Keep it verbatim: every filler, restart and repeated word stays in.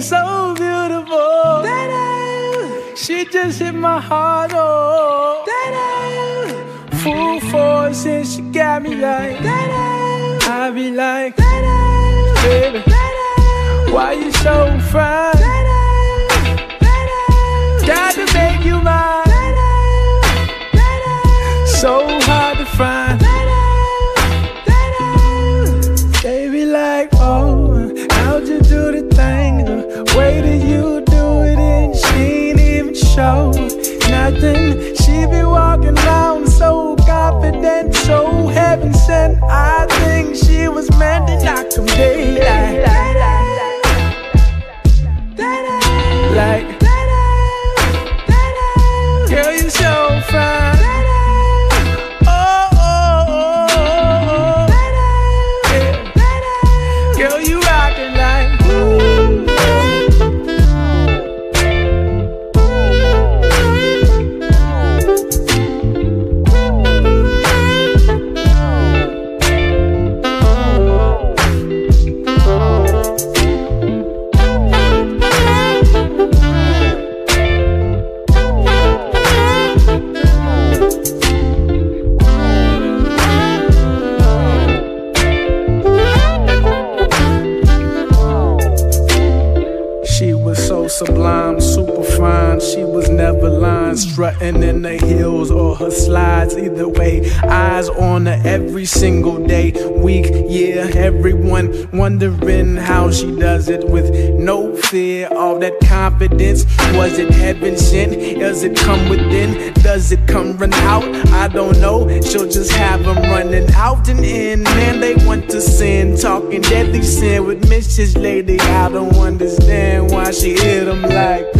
so beautiful. Tadow. She just hit my heart, oh. Tadow. Full force and she got me like Tadow. I be like Tadow. Baby, Tadow. Why you so fine? Tadow. Tadow. Got to make you mine. Tadow. Tadow. So hard to find. Tadow. Tadow. They be like, oh, how'd you do the thing? The way that you do it and she ain't even show nothing. She be walking around so confident, so heaven sent. I think she was meant to knock them daylight. Like, girl, you so fine. Oh, oh, oh, oh, oh. Yeah. Girl, you rockin' like ooh. Sublime, super fine, she was never lying. Strutting in the heels or her slides, either way. Eyes on her every single day, week, year. Everyone wondering how she does it with no fear. All that confidence, was it heaven sent? Does it come within? Does it come run out? I don't know, she'll just have them running out and in. Man, they want to sin, talking deadly sin with Missus Lady. I don't understand why she hit them like